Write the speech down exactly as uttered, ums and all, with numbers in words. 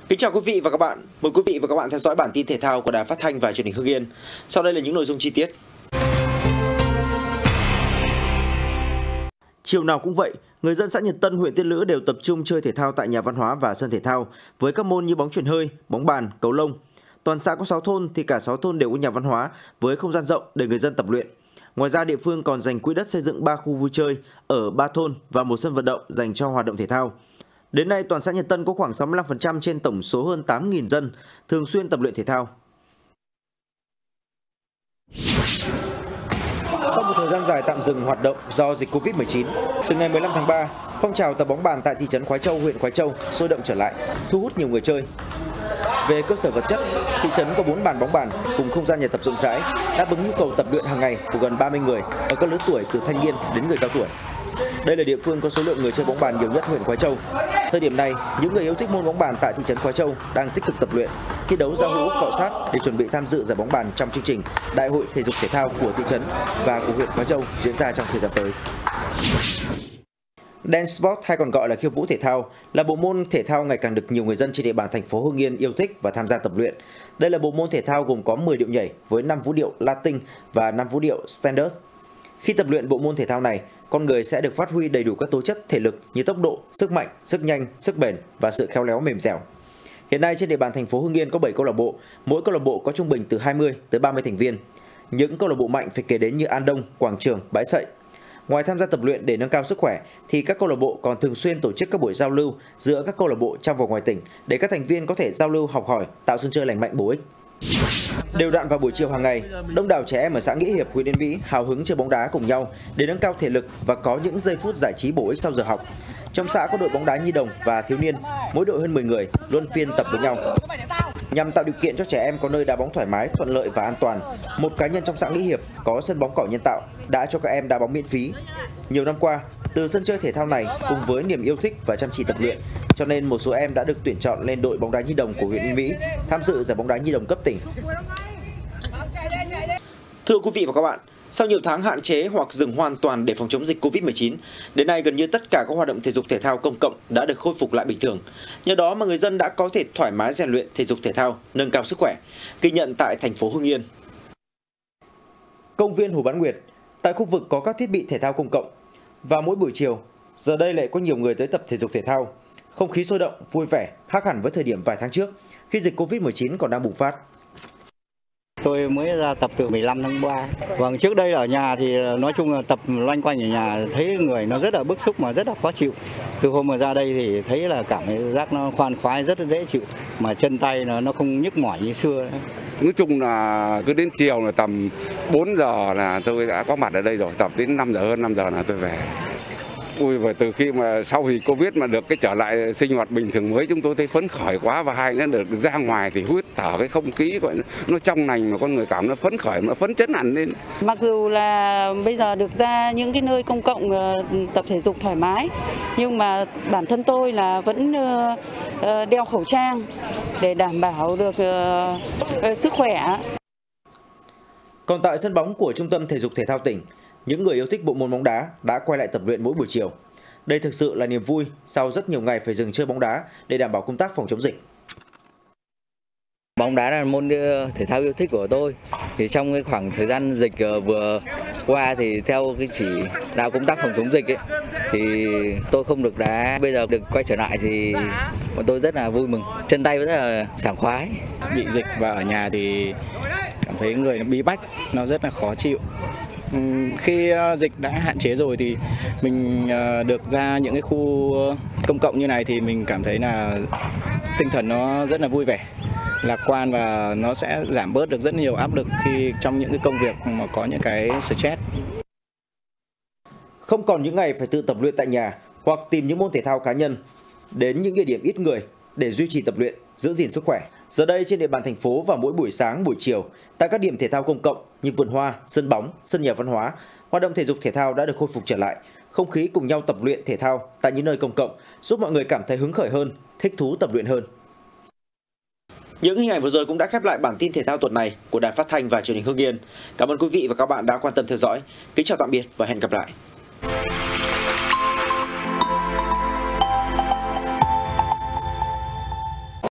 Kính chào quý vị và các bạn. Mời quý vị và các bạn theo dõi bản tin thể thao của Đài Phát thanh và Truyền hình Hưng Yên. Sau đây là những nội dung chi tiết. Chiều nào cũng vậy, người dân xã Nhật Tân, huyện Tiên Lữ đều tập trung chơi thể thao tại nhà văn hóa và sân thể thao với các môn như bóng chuyền hơi, bóng bàn, cầu lông. Toàn xã có sáu thôn thì cả sáu thôn đều có nhà văn hóa với không gian rộng để người dân tập luyện. Ngoài ra, địa phương còn dành quỹ đất xây dựng ba khu vui chơi ở ba thôn và một sân vận động dành cho hoạt động thể thao. Đến nay, toàn xã Nhật Tân có khoảng sáu mươi lăm phần trăm trên tổng số hơn tám nghìn dân thường xuyên tập luyện thể thao. Sau một thời gian dài tạm dừng hoạt động do dịch Covid mười chín, từ ngày mười lăm tháng ba, phong trào tập bóng bàn tại thị trấn Khoái Châu, huyện Khoái Châu sôi động trở lại, thu hút nhiều người chơi. Về cơ sở vật chất, thị trấn có bốn bàn bóng bàn cùng không gian nhà tập rộng rãi, đáp ứng nhu cầu tập luyện hàng ngày của gần ba mươi người ở các lứa tuổi từ thanh niên đến người cao tuổi. Đây là địa phương có số lượng người chơi bóng bàn nhiều nhất huyện Khoái Châu. Thời điểm này, những người yêu thích môn bóng bàn tại thị trấn Khoái Châu đang tích cực tập luyện, thi đấu giao hữu cọ sát để chuẩn bị tham dự giải bóng bàn trong chương trình Đại hội thể dục thể thao của thị trấn và của huyện Khoái Châu diễn ra trong thời gian tới. Dance Sport hay còn gọi là khiêu vũ thể thao là bộ môn thể thao ngày càng được nhiều người dân trên địa bàn thành phố Hưng Yên yêu thích và tham gia tập luyện. Đây là bộ môn thể thao gồm có mười điệu nhảy với năm vũ điệu Latin và năm vũ điệu Standard. Khi tập luyện bộ môn thể thao này, con người sẽ được phát huy đầy đủ các tố chất thể lực như tốc độ, sức mạnh, sức nhanh, sức bền và sự khéo léo mềm dẻo. Hiện nay trên địa bàn thành phố Hưng Yên có bảy câu lạc bộ, mỗi câu lạc bộ có trung bình từ hai mươi tới ba mươi thành viên. Những câu lạc bộ mạnh phải kể đến như An Đông, Quảng Trường, Bãi Sậy. Ngoài tham gia tập luyện để nâng cao sức khỏe thì các câu lạc bộ còn thường xuyên tổ chức các buổi giao lưu giữa các câu lạc bộ trong và ngoài tỉnh để các thành viên có thể giao lưu học hỏi, tạo sân chơi lành mạnh bổ ích. Đều đặn vào buổi chiều hàng ngày, đông đảo trẻ em ở xã Nghĩa Hiệp, huyện Yên Mỹ hào hứng chơi bóng đá cùng nhau để nâng cao thể lực và có những giây phút giải trí bổ ích sau giờ học. Trong xã có đội bóng đá nhi đồng và thiếu niên, mỗi đội hơn mười người, luân phiên tập với nhau. Nhằm tạo điều kiện cho trẻ em có nơi đá bóng thoải mái, thuận lợi và an toàn, một cá nhân trong xã Nghĩa Hiệp có sân bóng cỏ nhân tạo đã cho các em đá bóng miễn phí. Nhiều năm qua, từ sân chơi thể thao này cùng với niềm yêu thích và chăm chỉ tập luyện, cho nên một số em đã được tuyển chọn lên đội bóng đá nhi đồng của huyện Yên Mỹ tham dự giải bóng đá nhi đồng cấp tỉnh. Thưa quý vị và các bạn, sau nhiều tháng hạn chế hoặc dừng hoàn toàn để phòng chống dịch Covid mười chín, đến nay gần như tất cả các hoạt động thể dục thể thao công cộng đã được khôi phục lại bình thường. Nhờ đó mà người dân đã có thể thoải mái rèn luyện thể dục thể thao, nâng cao sức khỏe, ghi nhận tại thành phố Hưng Yên. Công viên Hồ Bán Nguyệt, tại khu vực có các thiết bị thể thao công cộng. Vào mỗi buổi chiều, giờ đây lại có nhiều người tới tập thể dục thể thao. Không khí sôi động, vui vẻ, khác hẳn với thời điểm vài tháng trước, khi dịch Covid mười chín còn đang bùng phát. Tôi mới ra tập từ mười lăm tháng ba. Vâng, trước đây ở nhà thì nói chung là tập loanh quanh ở nhà thấy người nó rất là bức xúc mà rất là khó chịu. Từ hôm mà ra đây thì thấy là cảm giác nó khoan khoái, rất là dễ chịu, mà chân tay nó nó không nhức mỏi như xưa. Nói chung là cứ đến chiều là tầm bốn giờ là tôi đã có mặt ở đây rồi, tập đến năm giờ hơn năm giờ là tôi về. Ui, và từ khi mà sau thì Covid mà được cái trở lại sinh hoạt bình thường mới, chúng tôi thấy phấn khởi quá, và hai nữa được ra ngoài thì hít thở cái không khí gọi nó trong lành mà con người cảm nó phấn khởi, nó phấn chấn hẳn lên. Mặc dù là bây giờ được ra những cái nơi công cộng tập thể dục thoải mái, nhưng mà bản thân tôi là vẫn đeo khẩu trang để đảm bảo được sức khỏe. Còn tại sân bóng của Trung tâm Thể dục Thể thao tỉnh, những người yêu thích bộ môn bóng đá đã quay lại tập luyện mỗi buổi chiều. Đây thực sự là niềm vui sau rất nhiều ngày phải dừng chơi bóng đá để đảm bảo công tác phòng chống dịch. Bóng đá là môn thể thao yêu thích của tôi. Thì trong cái khoảng thời gian dịch vừa qua thì theo cái chỉ đạo công tác phòng chống dịch ấy, thì tôi không được đá. Bây giờ được quay trở lại thì bọn tôi rất là vui mừng, chân tay rất là sảng khoái. Bị dịch và ở nhà thì cảm thấy người nó bí bách, nó rất là khó chịu. Khi dịch đã hạn chế rồi thì mình được ra những cái khu công cộng như này thì mình cảm thấy là tinh thần nó rất là vui vẻ, lạc quan, và nó sẽ giảm bớt được rất nhiều áp lực khi trong những cái công việc mà có những cái stress. Không còn những ngày phải tự tập luyện tại nhà hoặc tìm những môn thể thao cá nhân đến những địa điểm ít người để duy trì tập luyện, giữ gìn sức khỏe. Giờ đây trên địa bàn thành phố vào mỗi buổi sáng, buổi chiều, tại các điểm thể thao công cộng như vườn hoa, sân bóng, sân nhà văn hóa, hoạt động thể dục thể thao đã được khôi phục trở lại. Không khí cùng nhau tập luyện thể thao tại những nơi công cộng giúp mọi người cảm thấy hứng khởi hơn, thích thú tập luyện hơn. Những hình ảnh vừa rồi cũng đã khép lại bản tin thể thao tuần này của Đài Phát thanh và Truyền hình Hưng Yên. Cảm ơn quý vị và các bạn đã quan tâm theo dõi. Kính chào tạm biệt và hẹn gặp lại.